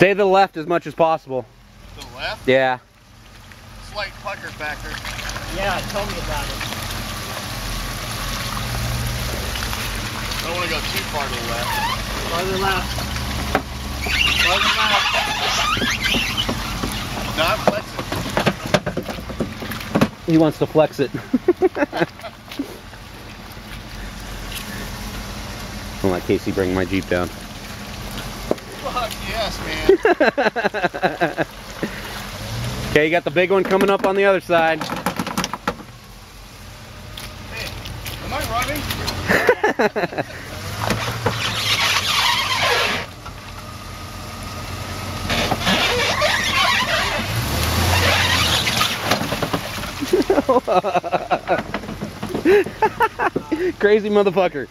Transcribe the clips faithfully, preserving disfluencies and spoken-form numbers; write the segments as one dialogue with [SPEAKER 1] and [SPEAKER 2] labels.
[SPEAKER 1] Stay to the left as much as possible.
[SPEAKER 2] To the left?
[SPEAKER 1] Yeah.
[SPEAKER 2] Slight pucker factor.
[SPEAKER 3] Yeah, tell me about it.
[SPEAKER 2] I don't want to go too far to the left.
[SPEAKER 3] Farther left. Farther left.
[SPEAKER 2] No, I'm flexing.
[SPEAKER 1] He wants to flex it. I'll let Casey bring my Jeep down.
[SPEAKER 2] Fuck yes, man.
[SPEAKER 1] Okay, you got the big one coming up on the other side.
[SPEAKER 2] Hey, am I running?
[SPEAKER 1] Crazy motherfucker.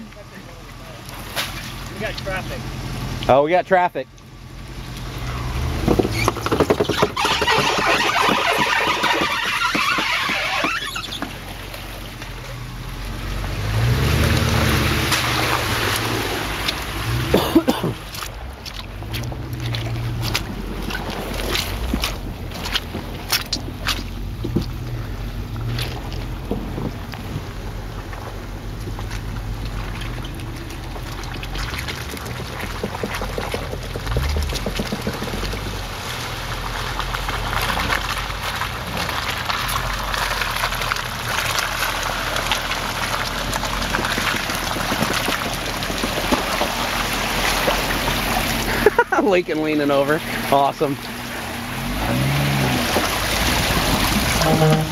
[SPEAKER 3] We got traffic.
[SPEAKER 1] Oh, we got traffic. Lincoln leaning over. Awesome.